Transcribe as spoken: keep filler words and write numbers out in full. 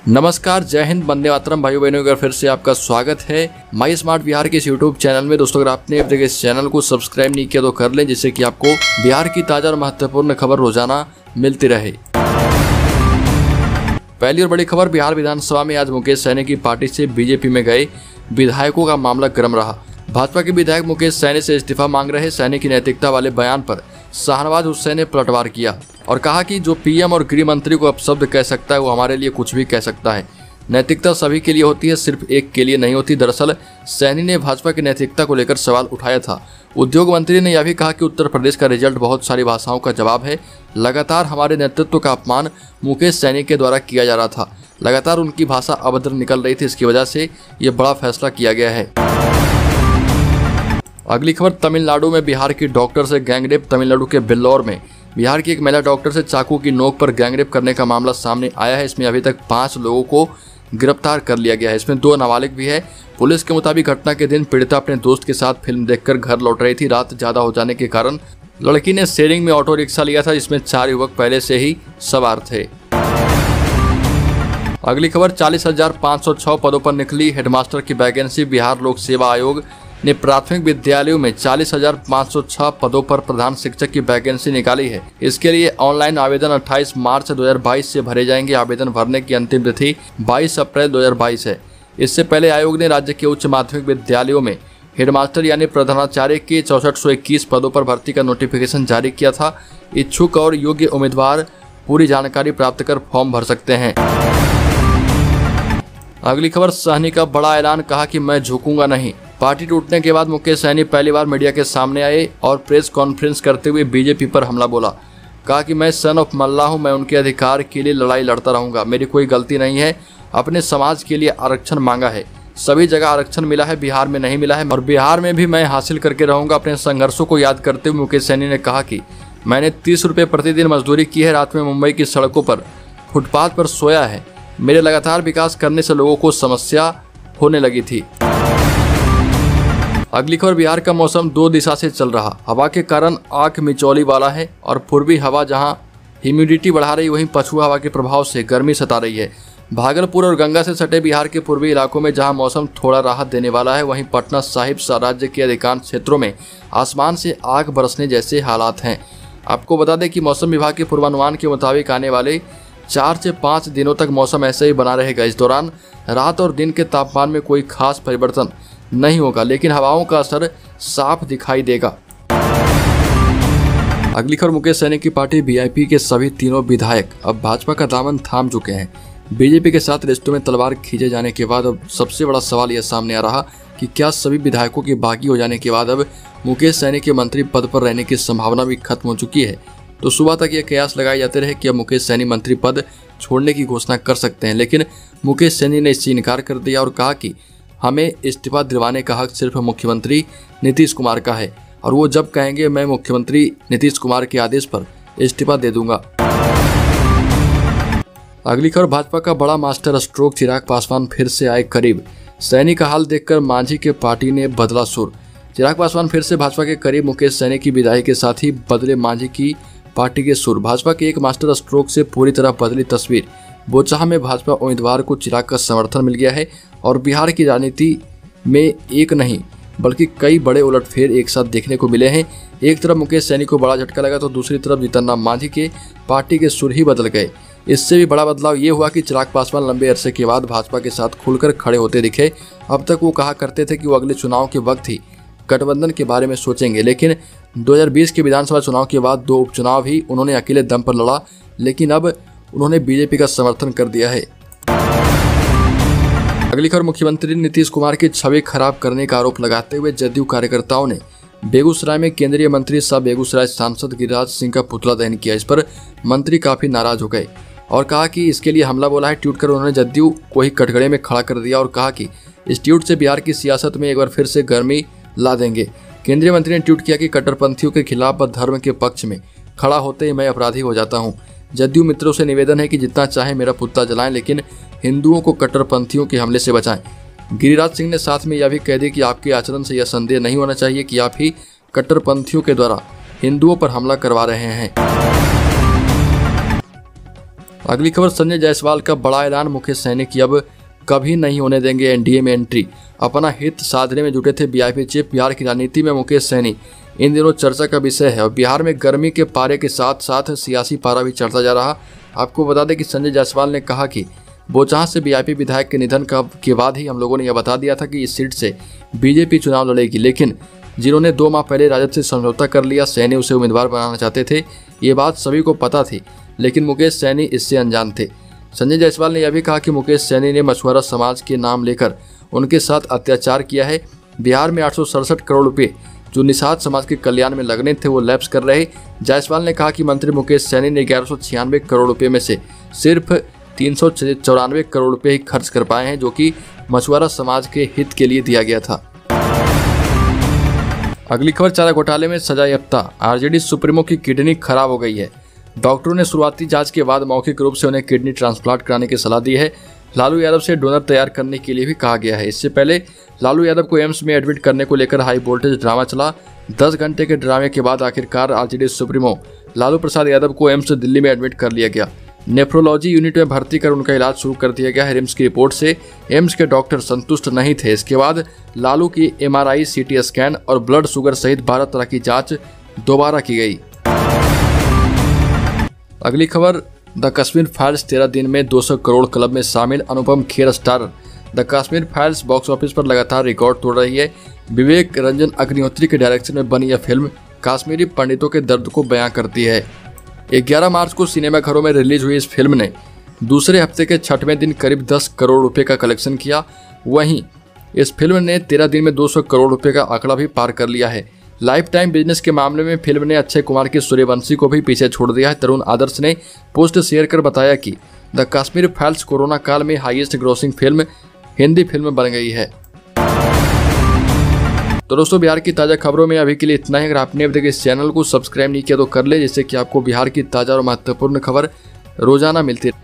नमस्कार, जय हिंद, वंदे मातरम। भाइयों बहनों, एक बार फिर से आपका स्वागत है माई स्मार्ट बिहार के इस यूट्यूब चैनल में। दोस्तों, अगर आपने अब तक इस चैनल को सब्सक्राइब नहीं किया तो कर लें, जिससे कि आपको बिहार की ताज़ा और महत्वपूर्ण खबर रोजाना मिलती रहे। पहली और बड़ी खबर, बिहार विधानसभा में आज मुकेश सहनी की पार्टी से बीजेपी में गए विधायकों का मामला गर्म रहा। भाजपा के विधायक मुकेश सहनी से इस्तीफा मांग रहे सहनी की नैतिकता वाले बयान पर शाहनवाज हुसैन ने पलटवार किया और कहा कि जो पीएम और गृह मंत्री को अपशब्द कह सकता है वो हमारे लिए कुछ भी कह सकता है। नैतिकता सभी के लिए होती है, सिर्फ एक के लिए नहीं होती। दरअसल सहनी ने भाजपा की नैतिकता को लेकर सवाल उठाया था। उद्योग मंत्री ने यह भी कहा कि उत्तर प्रदेश का रिजल्ट बहुत सारी भाषाओं का जवाब है। लगातार हमारे नेतृत्व का अपमान मुकेश सहनी के द्वारा किया जा रहा था। लगातार उनकी भाषा अभद्र निकल रही थी, इसकी वजह से ये बड़ा फैसला किया गया है। अगली खबर, तमिलनाडु में बिहार की डॉक्टर से गैंगरेप। तमिलनाडु के बिल्लौर में बिहार की एक महिला डॉक्टर से चाकू की नोक पर गैंगरेप करने का मामला सामने आया है। इसमें अभी तक पाँच लोगों को गिरफ्तार कर लिया गया है। इसमें दो नाबालिग भी है। पुलिस के मुताबिक घटना के दिन पीड़िता अपने दोस्त के साथ फिल्म देखकर घर लौट रही थी। रात ज्यादा हो जाने के कारण लड़की ने शेयरिंग में ऑटो रिक्शा लिया था, जिसमें चार युवक पहले से ही सवार थे। अगली खबर, चालीस हजार पाँच सौ छह पदों पर निकली हेडमास्टर की वैकेंसी। बिहार लोक सेवा आयोग ने प्राथमिक विद्यालयों में चालीस हजार पाँच सौ छह पदों पर प्रधान शिक्षक की वैकेंसी निकाली है। इसके लिए ऑनलाइन आवेदन अट्ठाईस मार्च दो हज़ार बाईस से भरे जाएंगे। आवेदन भरने की अंतिम तिथि बाईस अप्रैल दो हज़ार बाईस है। इससे पहले आयोग ने राज्य के उच्च माध्यमिक विद्यालयों में हेडमास्टर यानी प्रधानाचार्य के चौसठ सौ इक्कीस पदों पर भर्ती का नोटिफिकेशन जारी किया था। इच्छुक और योग्य उम्मीदवार पूरी जानकारी प्राप्त कर फॉर्म भर सकते हैं। अगली खबर, सहनी का बड़ा ऐलान, कहा कि मैं झुकूंगा नहीं। पार्टी टूटने के बाद मुकेश सहनी पहली बार मीडिया के सामने आए और प्रेस कॉन्फ्रेंस करते हुए बीजेपी पर हमला बोला। कहा कि मैं सन ऑफ मल्ला हूं, मैं उनके अधिकार के लिए लड़ाई लड़ता रहूंगा। मेरी कोई गलती नहीं है। अपने समाज के लिए आरक्षण मांगा है, सभी जगह आरक्षण मिला है, बिहार में नहीं मिला है और बिहार में भी मैं हासिल करके रहूंगा। अपने संघर्षों को याद करते हुए मुकेश सहनी ने कहा कि मैंने तीस रुपये प्रतिदिन मजदूरी की है, रात में मुंबई की सड़कों पर फुटपाथ पर सोया है। मेरे लगातार विकास करने से लोगों को समस्या होने लगी थी। अगली खबर, बिहार का मौसम दो दिशा से चल रहा। हवा के कारण आंख मिचौली वाला है और पूर्वी हवा जहां ह्यूमिडिटी बढ़ा रही, वहीं पछुआ हवा के प्रभाव से गर्मी सता रही है। भागलपुर और गंगा से सटे बिहार के पूर्वी इलाकों में जहां मौसम थोड़ा राहत देने वाला है, वहीं पटना साहिब राज्य के अधिकांश क्षेत्रों में आसमान से आग बरसने जैसे हालात हैं। आपको बता दें कि मौसम विभाग के पूर्वानुमान के मुताबिक आने वाले चार से पाँच दिनों तक मौसम ऐसे ही बना रहेगा। इस दौरान रात और दिन के तापमान में कोई खास परिवर्तन नहीं होगा, लेकिन हवाओं का असर साफ दिखाई देगा। अगली खबर, मुकेश सहनी की पार्टी वीआईपी के सभी तीनों विधायक अब भाजपा का दामन थाम चुके हैं। बीजेपी के साथ रिश्तों में तलवार खींचे जाने के बाद अब सबसे बड़ा सवाल यह सामने आ रहा कि क्या सभी विधायकों के बागी हो जाने के बाद अब मुकेश सहनी के मंत्री पद पर रहने की संभावना भी खत्म हो चुकी है। तो सुबह तक ये कयास लगाए जाते रहे कि अब मुकेश सहनी मंत्री पद छोड़ने की घोषणा कर सकते हैं, लेकिन मुकेश सहनी ने इससे इनकार कर दिया और कहा कि हमें इस्तीफा दिलवाने का हक सिर्फ मुख्यमंत्री नीतीश कुमार का है और वो जब कहेंगे मैं मुख्यमंत्री नीतीश कुमार के आदेश पर इस्तीफा दे दूंगा। अगली खबर, भाजपा का बड़ा मास्टर स्ट्रोक, चिराग पासवान फिर से आए करीब। सहनी का हाल देखकर मांझी के पार्टी ने बदला सुर। चिराग पासवान फिर से भाजपा के करीब। मुकेश सहनी की विदाई के साथ ही बदले मांझी की पार्टी के सुर। भाजपा के एक मास्टर स्ट्रोक से पूरी तरह बदली तस्वीर। बोचाहा में भाजपा उम्मीदवार को चिराग का समर्थन मिल गया है और बिहार की राजनीति में एक नहीं बल्कि कई बड़े उलटफेर एक साथ देखने को मिले हैं। एक तरफ मुकेश सहनी को बड़ा झटका लगा तो दूसरी तरफ जीतन राम मांझी के पार्टी के सुर ही बदल गए। इससे भी बड़ा बदलाव ये हुआ कि चिराग पासवान लंबे अरसे के बाद भाजपा के साथ खुलकर खड़े होते दिखे। अब तक वो कहा करते थे कि वो अगले चुनाव के वक्त ही गठबंधन के बारे में सोचेंगे, लेकिन दो हज़ार बीस के विधानसभा चुनाव के बाद दो उपचुनाव ही उन्होंने अकेले दम पर लड़ा, लेकिन अब उन्होंने बीजेपी का समर्थन कर दिया है। अगली खबर, मुख्यमंत्री नीतीश कुमार की छवि खराब करने का आरोप लगाते हुए जदयू कार्यकर्ताओं ने बेगूसराय में केंद्रीय मंत्री सह बेगूसराय सांसद गिरिराज सिंह का पुतला दहन किया। इस पर मंत्री काफी नाराज हो गए और कहा कि इसके लिए हमला बोला है। ट्वीट कर उन्होंने जदयू को ही कटघरे में खड़ा कर दिया और कहा कि इस ट्वीट से बिहार की सियासत में एक बार फिर से गर्मी ला देंगे। केंद्रीय मंत्री ने ट्वीट किया कि कट्टरपंथियों के खिलाफ व धर्म के पक्ष में खड़ा होते ही मैं अपराधी हो जाता हूं। जदयू मित्रों से निवेदन है कि जितना चाहे मेरा पुतला जलाएं, लेकिन हिंदुओं को कट्टरपंथियों के हमले से बचाएं। गिरिराज सिंह ने साथ में यह भी कह दिया कि आपके आचरण से यह संदेह नहीं होना चाहिए कि आप ही कट्टरपंथियों के द्वारा हिंदुओं पर हमला करवा रहे हैं। अगली खबर, संजय जायसवाल का बड़ा ऐलान, मुकेश सहनी की अब कभी नहीं होने देंगे एनडीए में एंट्री। अपना हित साधने में जुटे थे वीआईपी चीफ। बिहार की राजनीति में मुकेश सहनी इन दिनों चर्चा का विषय है और बिहार में गर्मी के पारे के साथ साथ सियासी पारा भी चढ़ता जा रहा। आपको बता दें कि संजय जायसवाल ने कहा कि बोचाहा से वीआईपी विधायक के निधन का के बाद ही हम लोगों ने यह बता दिया था कि इस सीट से बीजेपी चुनाव लड़ेगी, लेकिन जिन्होंने दो माह पहले राजद से समझौता कर लिया, सहनी उसे उम्मीदवार बनाना चाहते थे। ये बात सभी को पता थी, लेकिन मुकेश सहनी इससे अनजान थे। संजय जायसवाल ने यह भी कहा कि मुकेश सहनी ने मछुआरा समाज के नाम लेकर उनके साथ अत्याचार किया है। बिहार में आठ सौ सड़सठ करोड़ रुपए जो निषाद समाज के कल्याण में लगने थे वो लैप्स कर रहे। जायसवाल ने कहा कि मंत्री मुकेश सहनी ने ग्यारह सौ छियानवे करोड़ रुपए में से सिर्फ तीन सौ चौरानवे करोड़ रुपए ही खर्च कर पाए हैं, जो कि मछुआरा समाज के हित के लिए दिया गया था। अगली खबर, चारा घोटाले में सजा याफ्ता आरजेडी सुप्रीमो की किडनी खराब हो गई है। डॉक्टरों ने शुरुआती जांच के बाद मौखिक रूप से उन्हें किडनी ट्रांसप्लांट कराने की सलाह दी है। लालू यादव से डोनर तैयार करने के लिए भी कहा गया है। इससे पहले लालू यादव को एम्स में एडमिट करने को लेकर हाई वोल्टेज ड्रामा चला। दस घंटे के ड्रामे के बाद आखिरकार आरजेडी सुप्रीमो लालू प्रसाद यादव को एम्स दिल्ली में एडमिट कर लिया गया। नेफ्रोलॉजी यूनिट में भर्ती कर उनका इलाज शुरू कर दिया गया है। रिम्स की रिपोर्ट से एम्स के डॉक्टर संतुष्ट नहीं थे। इसके बाद लालू की एमआरआई, सीटी स्कैन और ब्लड शुगर सहित बारह तरह की जांच दोबारा की गई। अगली खबर, द कश्मीर फाइल्स तेरह दिन में दो सौ करोड़ क्लब में शामिल। Anupam Kher star the Kashmir files box office पर लगातार रिकॉर्ड तोड़ रही है। विवेक रंजन अग्निहोत्री के डायरेक्शन में बनी यह फिल्म कश्मीरी पंडितों के दर्द को बयां करती है। ग्यारह मार्च को सिनेमाघरों में रिलीज हुई इस फिल्म ने दूसरे हफ्ते के छठवें दिन करीब दस करोड़ रुपए का कलेक्शन किया। वहीं इस फिल्म ने तेरह दिन में दो सौ करोड़ रुपए का आंकड़ा भी पार कर लिया है। लाइफ टाइम बिजनेस के मामले में फिल्म ने अक्षय कुमार की सूर्यवंशी को भी पीछे छोड़ दिया है। तरुण आदर्श ने पोस्ट शेयर कर बताया कि द कश्मीर फाइल्स कोरोना काल में highest grossing film Hindi film बन गई है। तो दोस्तों, बिहार की ताज़ा खबरों में अभी के लिए इतना ही। अगर आपने अभी तक इस चैनल को सब्सक्राइब नहीं किया तो कर ले, जिससे कि आपको बिहार की ताज़ा और महत्वपूर्ण खबर रोजाना मिलती रहे।